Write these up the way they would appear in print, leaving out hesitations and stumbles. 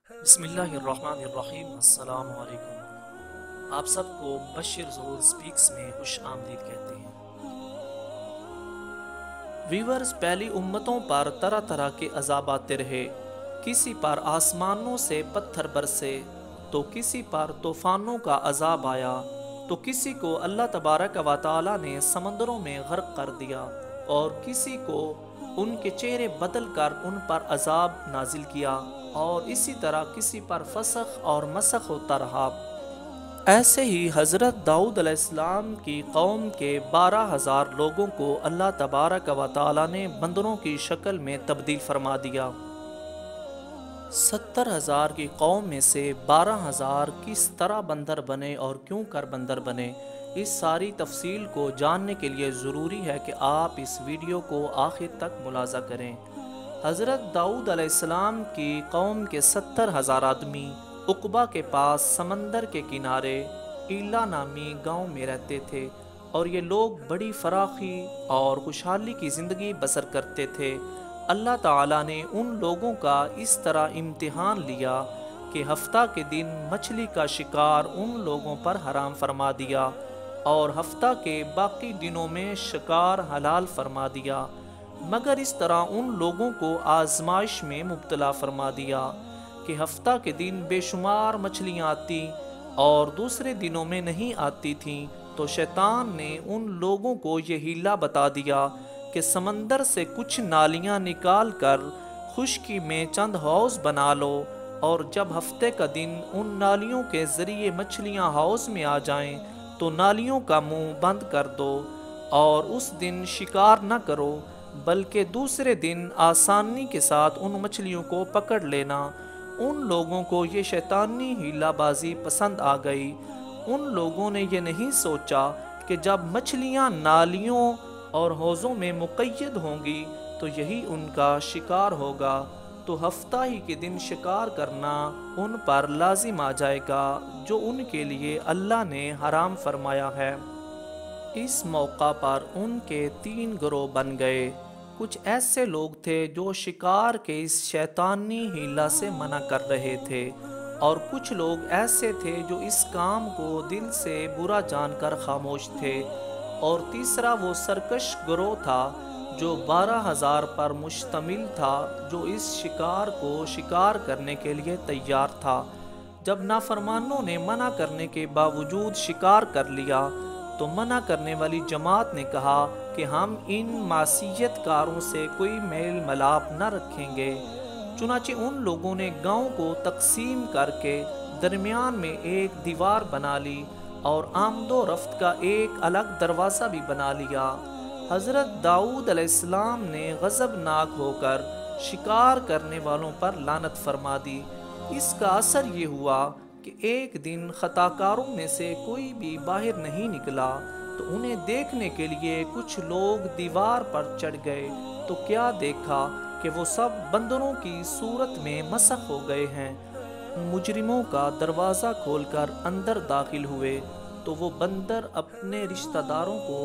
بسم اللہ الرحمن الرحیم۔ السلام علیکم۔ آپ سب کو بشیر ضرور سپیکس میں خوش آمدید کہتے ہیں۔ ویورز، پہلی امتوں پر طرح طرح کے عذاب آتے رہے۔ کسی پر آسمانوں سے پتھر برسے تو کسی پر طوفانوں کا عذاب آیا تو کسی کو اللہ تبارک و تعالی نے سمندروں میں غرق کر دیا اور کسی کو ان کے چہرے بدل کر ان پر عذاب نازل کیا، اور اسی طرح کسی پر فسخ اور مسخ ہوتا رہا۔ ایسے ہی حضرت داؤد علیہ السلام کی قوم کے 12,000 لوگوں کو اللہ تبارک و تعالی نے بندروں کی شکل میں تبدیل فرما دیا۔ 70,000 کی قوم میں سے 12,000 کس طرح بندر بنے اور کیوں کر بندر بنے، اس ساری تفصیل کو جاننے کے لیے ضروری ہے کہ آپ اس ویڈیو کو آخر تک ملاحظہ کریں۔ حضرت داؤد علیہ السلام کی قوم کے 70,000 آدمی عقبہ کے پاس سمندر کے کنارے ایلا نامی گاؤں میں رہتے تھے، اور یہ لوگ بڑی فراخی اور خوشحالی کی زندگی بسر کرتے تھے۔ اللہ تعالیٰ نے ان لوگوں کا اس طرح امتحان لیا کہ ہفتہ کے دن مچھلی کا شکار ان لوگوں پر حرام فرما دیا اور ہفتہ کے باقی دنوں میں شکار حلال فرما دیا، مگر اس طرح ان لوگوں کو آزمائش میں مبتلا فرما دیا کہ ہفتہ کے دن بے شمار مچھلیاں آتی اور دوسرے دنوں میں نہیں آتی تھیں، تو شیطان نے ان لوگوں کو یہ ہیلا بتا دیا کہ سمندر سے کچھ نالیاں نکال کر خشکی میں چند حوض بنا لو، اور جب ہفتے کا دن ان نالیوں کے ذریعے مچھلیاں حوض میں آ جائیں تو نالیوں کا منہ بند کر دو اور اس دن شکار نہ کرو، بلکہ دوسرے دن آسانی کے ساتھ ان مچھلیوں کو پکڑ لینا۔ ان لوگوں کو یہ شیطانی ہیلا بازی پسند آ گئی۔ ان لوگوں نے یہ نہیں سوچا کہ جب مچھلیاں نالیوں اور حوضوں میں مقید ہوں گی تو یہی ان کا شکار ہوگا، تو ہفتہ ہی کے دن شکار کرنا ان پر لازم آ جائے گا جو ان کے لیے اللہ نے حرام فرمایا ہے۔ اس موقع پر ان کے 3 گروہ بن گئے۔ کچھ ایسے لوگ تھے جو شکار کے اس شیطانی ہیلا سے منع کر رہے تھے، اور کچھ لوگ ایسے تھے جو اس کام کو دل سے برا جان کر خاموش تھے، اور تیسرا وہ سرکش گروہ تھا جو 12,000 پر مشتمل تھا، جو اس شکار کو شکار کرنے کے لیے تیار تھا۔ جب نافرمانوں نے منع کرنے کے باوجود شکار کر لیا تو منع کرنے والی جماعت نے کہا کہ ہم ان معصیت کاروں سے کوئی میل ملاپ نہ رکھیں گے۔ چنانچہ ان لوگوں نے گاؤں کو تقسیم کر کے درمیان میں ایک دیوار بنا لی اور آمد و رفت کا ایک الگ دروازہ بھی بنا لیا۔ حضرت داؤد علیہ السلام نے غضبناک ہو کر شکار کرنے والوں پر لعنت فرما دی۔ اس کا اثر یہ ہوا کہ ایک دن خطا کاروں میں سے کوئی بھی باہر نہیں نکلا، تو انہیں دیکھنے کے لیے کچھ لوگ دیوار پر چڑھ گئے تو کیا دیکھا کہ وہ سب بندروں کی صورت میں مسخ ہو گئے ہیں۔ مجرموں کا دروازہ کھول کر اندر داخل ہوئے تو وہ بندر اپنے رشتہ داروں کو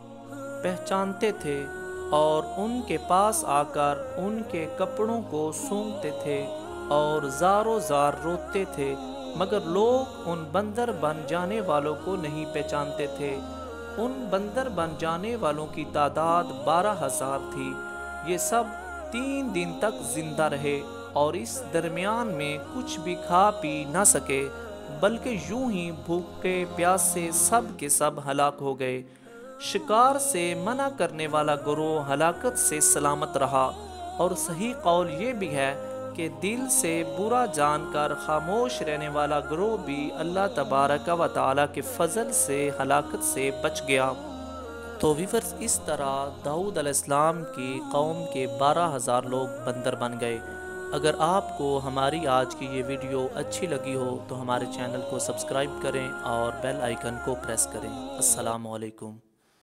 پہچانتے تھے اور ان کے پاس آ کر ان کے کپڑوں کو سونگھتے تھے اور زار و زار روتے تھے، مگر لوگ ان بندر بن جانے والوں کو نہیں پہچانتے تھے۔ ان بندر بن جانے والوں کی تعداد 12,000 تھی۔ یہ سب 3 دن تک زندہ رہے اور اس درمیان میں کچھ بھی کھا پی نہ سکے، بلکہ یوں ہی بھوکے پیاسے سب کے سب ہلاک ہو گئے۔ شکار سے منع کرنے والا گروہ ہلاکت سے سلامت رہا، اور صحیح قول یہ بھی ہے کہ دل سے برا جان کر خاموش رہنے والا گروہ بھی اللہ تبارک و تعالیٰ کے فضل سے ہلاکت سے بچ گیا۔ تو ویورز، اس طرح داؤد علیہ السلام کی قوم کے 12,000 لوگ بندر بن گئے۔ اگر آپ کو ہماری آج کی یہ ویڈیو اچھی لگی ہو تو ہمارے چینل کو سبسکرائب کریں اور بیل آئیکن کو پریس کریں۔ السلام علیکم۔